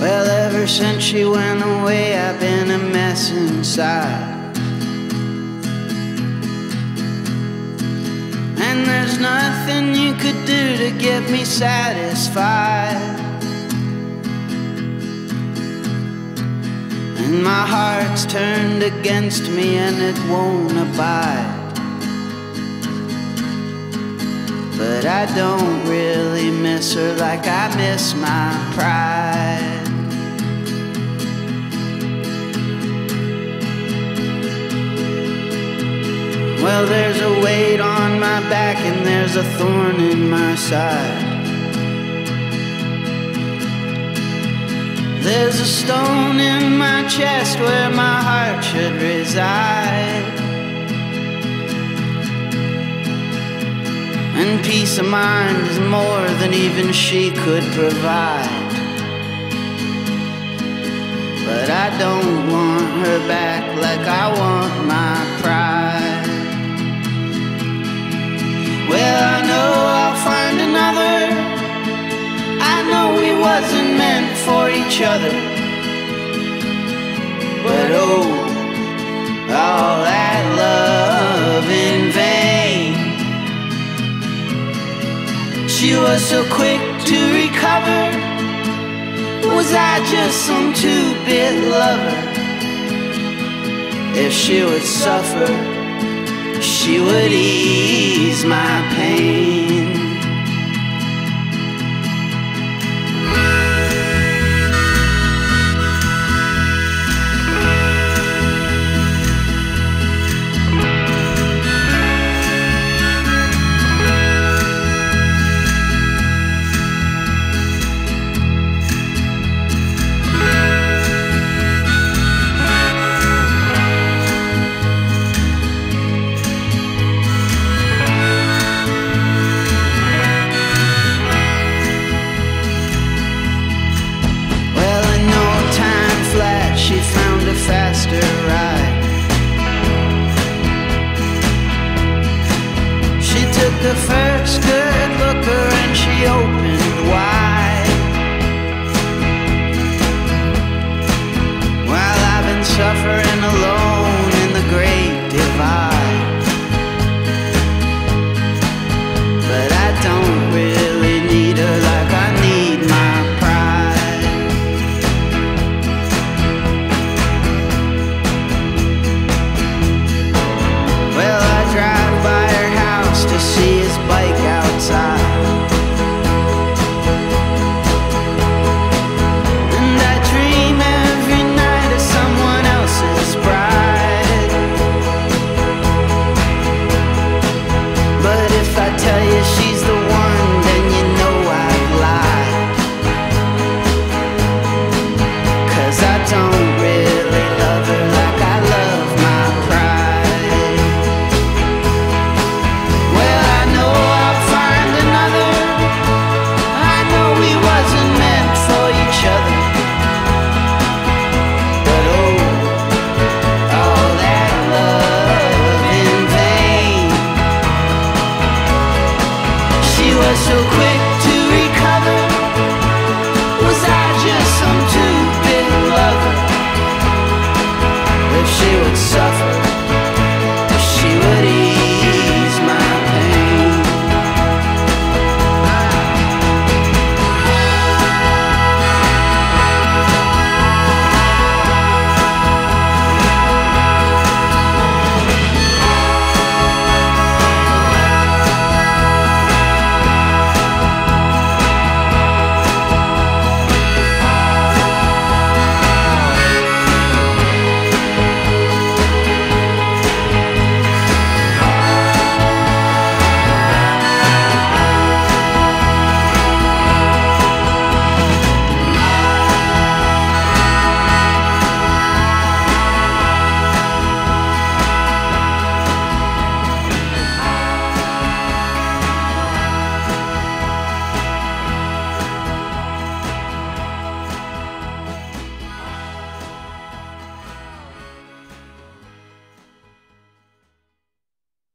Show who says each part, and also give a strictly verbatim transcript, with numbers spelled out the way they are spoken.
Speaker 1: Well, ever since she went away, I've been a mess inside. And there's nothing you could do to get me satisfied. And my heart's turned against me and it won't abide. But I don't really miss her like I miss my pride. Well, there's a weight on my back and there's a thorn in my side. There's a stone in my chest where my heart should reside. And peace of mind is more than even she could provide. But I don't want her back like I want my pride. Well, I know I'll find another. I know we wasn't meant for each other. But oh, all that love in vain. She was so quick to recover. Was I just some two-bit lover? If she would suffer, she would ease my pain. Faster ride. She took the first good looker and she opened